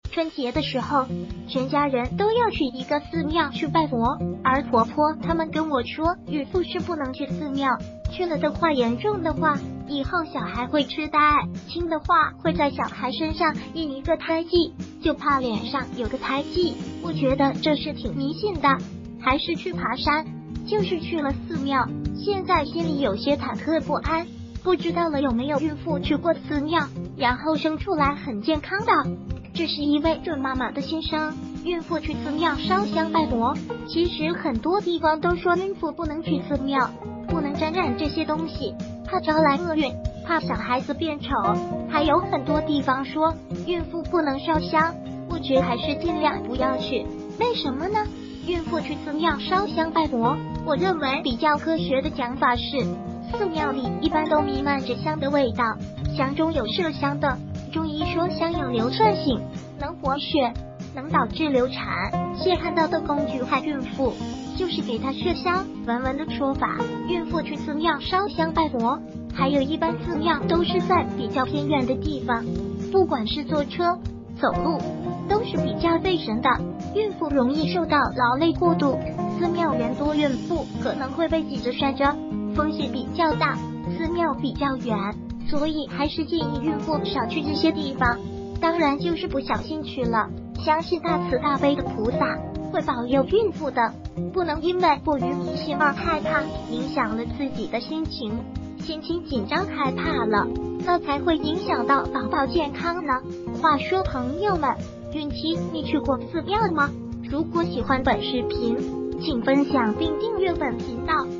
春节的时候，全家人都要去一个寺庙去拜佛，而婆婆他们跟我说，孕妇是不能去寺庙，去了的话，严重的话，以后小孩会痴呆，轻的话会在小孩身上印一个胎记，就怕脸上有个胎记。我觉得这是挺迷信的，还是去爬山，就是去了寺庙，现在心里有些忐忑不安，不知道了有没有孕妇去过寺庙，然后生出来很健康的。这是一位准妈妈的心声。孕妇去寺庙烧香拜佛，其实很多地方都说孕妇不能去寺庙，不能沾染这些东西，怕招来厄运，怕小孩子变丑。还有很多地方说孕妇不能烧香，我觉得还是尽量不要去。为什么呢？孕妇去寺庙烧香拜佛，我认为比较科学的讲法是，寺庙里一般都弥漫着香的味道，香中有麝香的。中医说香有流窜性，能活血，能导致流产。现看到的工具害孕妇，就是给她麝香。文文的说法，孕妇去寺庙烧香拜佛，还有一般寺庙都是在比较偏远的地方，不管是坐车、走路，都是比较费神的，孕妇容易受到劳累过度，寺庙人多，孕妇可能会被挤着摔着，风险比较大，寺庙比较远。所以还是建议孕妇少去这些地方，当然就是不小心去了，相信大慈大悲的菩萨会保佑孕妇的，不能因为过于迷信而害怕，影响了自己的心情紧张害怕了，那才会影响到宝宝健康呢。话说朋友们，孕期你去过寺庙吗？如果喜欢本视频，请分享并订阅本频道。